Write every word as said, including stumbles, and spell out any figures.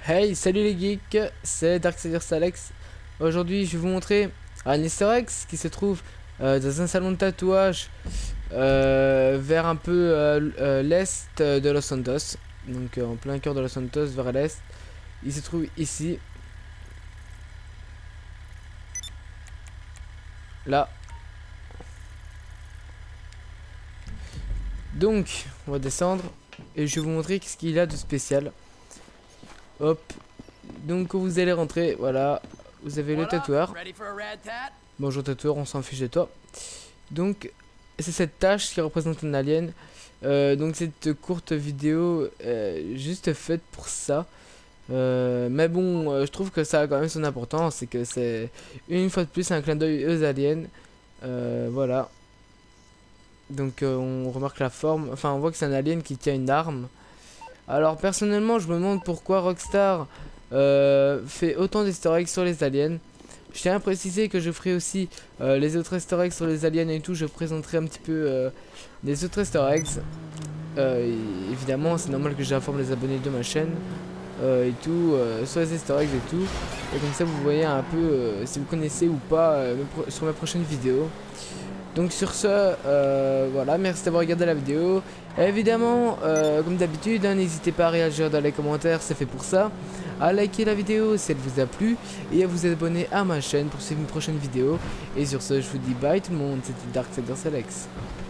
Hey, salut les geeks, c'est Darksiders Alex. Aujourd'hui, je vais vous montrer un Easter egg qui se trouve euh, dans un salon de tatouage euh, vers un peu euh, euh, l'est de Los Santos. Donc euh, en plein cœur de Los Santos, vers l'est. Il se trouve ici. Là. Donc, on va descendre et je vais vous montrer ce qu'il a de spécial. Hop. Donc vous allez rentrer, voilà. Vous avez le tatoueur. Bonjour tatoueur, on s'en fiche de toi. Donc c'est cette tâche qui représente un alien. Euh, donc cette courte vidéo est juste faite pour ça. Euh, mais bon, euh, je trouve que ça a quand même son importance. C'est que c'est une fois de plus un clin d'œil aux aliens. Euh, voilà. Donc euh, on remarque la forme. Enfin on voit que c'est un alien qui tient une arme. Alors personnellement je me demande pourquoi Rockstar euh, fait autant d'easter eggs sur les aliens. Je tiens à préciser que je ferai aussi euh, les autres easter eggs sur les aliens et tout. Je présenterai un petit peu euh, les autres easter eggs. Euh, et évidemment c'est normal que j'informe les abonnés de ma chaîne euh, et tout euh, sur les easter eggs et tout. Et comme ça vous voyez un peu euh, si vous connaissez ou pas euh, sur mes prochaines vidéos. Donc sur ce, euh, voilà, merci d'avoir regardé la vidéo. Et évidemment, euh, comme d'habitude, hein, n'hésitez pas à réagir dans les commentaires, c'est fait pour ça. À liker la vidéo si elle vous a plu. Et à vous abonner à ma chaîne pour suivre une prochaine vidéo. Et sur ce, je vous dis bye tout le monde, c'était Darksiders Alex.